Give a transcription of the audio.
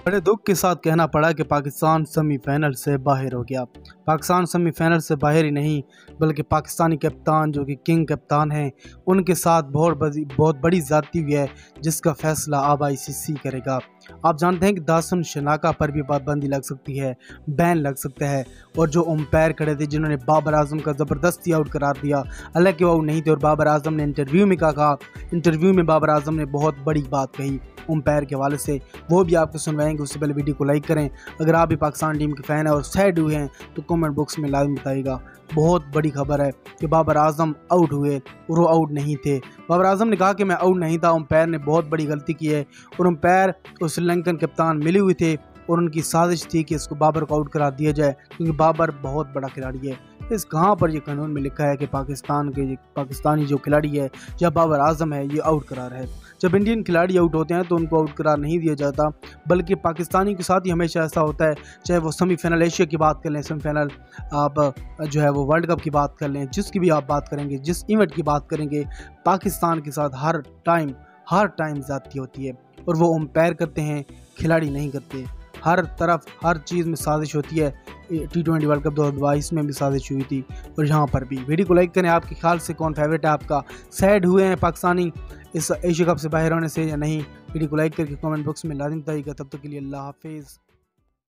बड़े दुख के साथ कहना पड़ा कि पाकिस्तान सेमीफाइनल से बाहर हो गया। पाकिस्तान सेमीफाइनल से बाहर ही नहीं बल्कि पाकिस्तानी कप्तान जो कि किंग कप्तान हैं उनके साथ बहुत बड़ी ज़्यादती हुई है, जिसका फैसला अब आईसीसी करेगा। आप जानते हैं कि दासन शनाका पर भी पाबंदी लग सकती है, बैन लग सकता है। और जो अंपायर खड़े थे जिन्होंने बाबर आजम का ज़बरदस्ती आउट करार दिया, हालांकि वो आउट नहीं थे और बाबर आजम ने इंटरव्यू में कहा, इंटरव्यू में बाबर आजम ने बहुत बड़ी बात कही अंपायर के हवाले से, वो भी आपको सुनवाएंगे। उससे पहले वीडियो को लाइक करें। अगर आप भी पाकिस्तान टीम के फ़ैन हैं और सैड हुए हैं तो कमेंट बॉक्स में लाजमी बताइएगा। बहुत बड़ी खबर है कि बाबर आजम आउट हुए और वो आउट नहीं थे। बाबर आजम ने कहा कि मैं आउट नहीं था, अंपायर ने बहुत बड़ी गलती की है। और अंपायर और श्रीलंकन कप्तान मिले हुए थे और उनकी साजिश थी कि इसको बाबर को आउट करा दिया जाए, क्योंकि बाबर बहुत बड़ा खिलाड़ी है। इस कहाँ पर ये कानून में लिखा है कि पाकिस्तानी जो खिलाड़ी है या बाबर आजम है ये आउट करार है। जब इंडियन खिलाड़ी आउट होते हैं तो उनको आउट करार नहीं दिया जाता, बल्कि पाकिस्तानी के साथ ही हमेशा ऐसा होता है। चाहे वो सेमीफाइनल एशिया की बात कर लें, सेमीफाइनल आप जो है वो वर्ल्ड कप की बात कर लें, जिसकी भी आप बात करेंगे, जिस इवेंट की बात करेंगे, पाकिस्तान के साथ हर टाइम ज़्यादती होती है। और वो अंपायर करते हैं, खिलाड़ी नहीं करते। हर तरफ हर चीज़ में साजिश होती है। T20 वर्ल्ड कप 2022 में भी साजिश हुई थी और यहाँ पर भी। वीडियो को लाइक करें। आपके ख्याल से कौन फेवरेट है आपका? सैड हुए हैं पाकिस्तानी इस एशिया कप से बाहर होने से या नहीं? वीडियो को लाइक करके कमेंट बॉक्स में लाजिम बताइएगा। तब तक के लिए अल्लाह हाफिज़।